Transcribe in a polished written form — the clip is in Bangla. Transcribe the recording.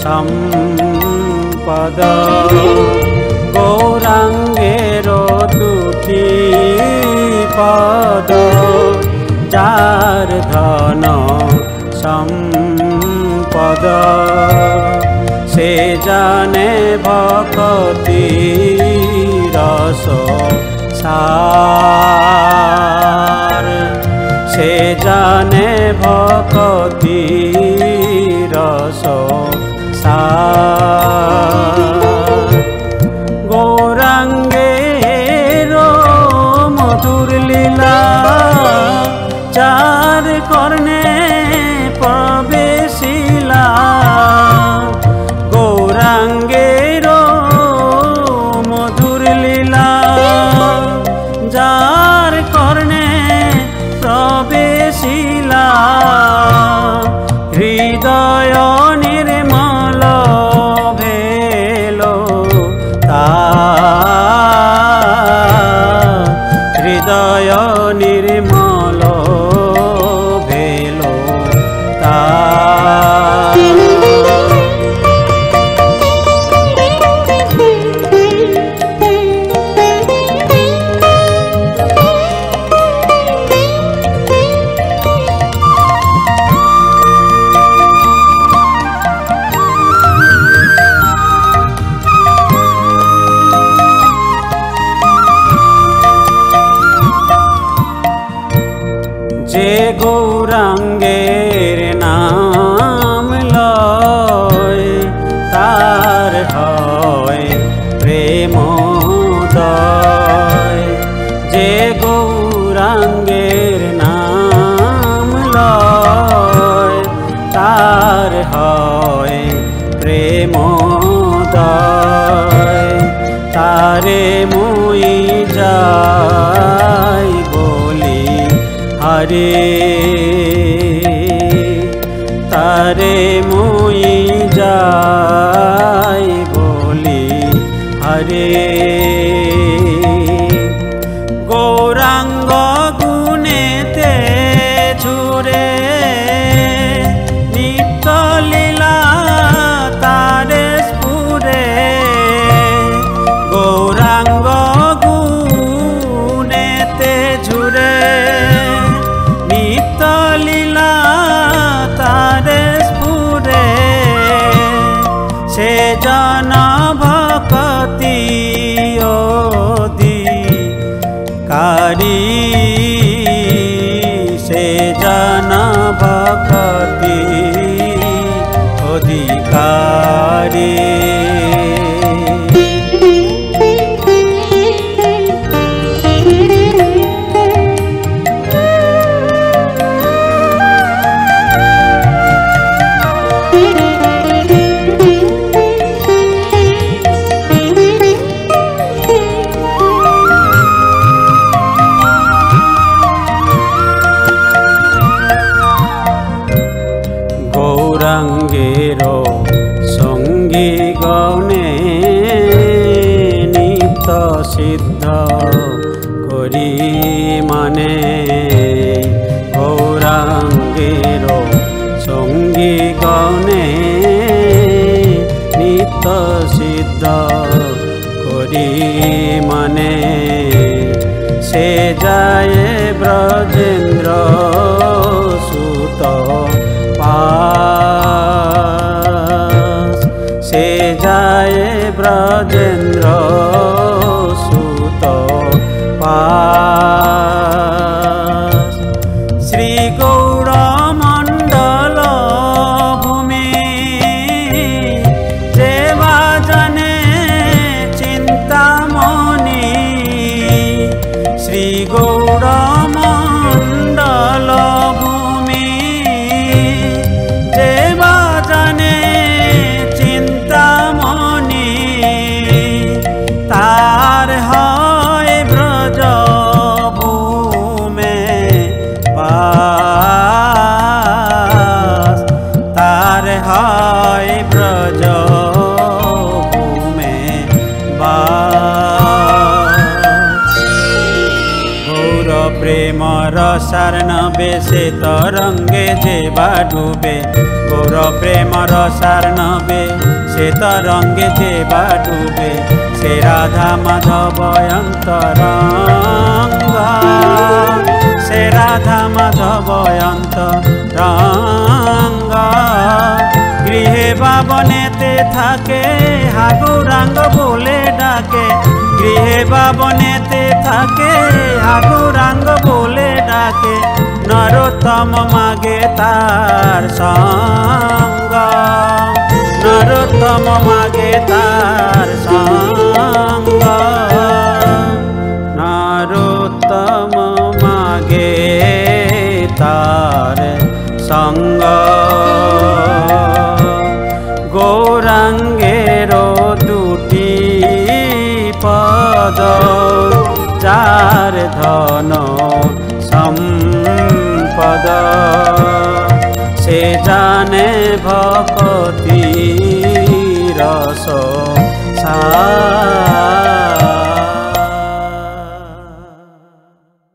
সম্পদ গৌরাঙ্গের দুটি পদ যার ধন সম্পদ সে জানে ভক্তি রস সার সে জানে ভক্তি রস সার গৌরাঙ্গের মধুর লীলা চার কর্ণে প্রবেশিলা গৌরাঙ্গের মধুর লীলা যার কর্ণে প্রবেশিলা হৃদয় নির্মল ভেল তার হৃদয় নির্মল ভেল তার যে গৌরাঙ্গের নাম লয় তার হয় প্রেমোদয় যে গৌরাঙ্গের নাম লয় তার হয় প্রেমোদয় তারে মুই যাই বলি হরে তারে মুই যাই বলি হরে গৌরাঙ্গ গুণেতে ঝুরে নিত্য লীলা তারে স্ফুরে গৌরাঙ্গ গুণেতে ঝুরে নিত্য লীলা তারে স্ফুরে সে জন ভক্তি অধিকারী সে জন ভক্তি অধিকারী গৌরাঙ্গের সঙ্গী গণে নিত্য সিদ্ধ করি মানে গৌরাঙ্গের সঙ্গী গণে নিত্য সিদ্ধ করি মানে সে যায় ব্রজেন্দ্র সুত সে যায় ব্রজেন্দ্র সুত শ্রী গৌর মণ্ডল ভূমি যে বাজনে চিন্তামণি শ্রী গৌর মণ্ডল ভূমি যে বাজনে চিন্তামণি रसार नबे से तरंगे जेबा डूबे गौर प्रेम रसार नबे से तरंगे जेबा डूबे से राधा माधव अंतरंग से राधा माधव अंतरंग गृहे बाबनेते थाके हागुरांग बोले डाके गृहे बाबनेते थाके हागुरांग बोले डाके नरोत्तम मागे तार संग नरोत्तम मागे तार संग नरोत्तम मागे तार संग गौरांगेरो दुटी पद चार धन संपद से जाने भक्ति रस सा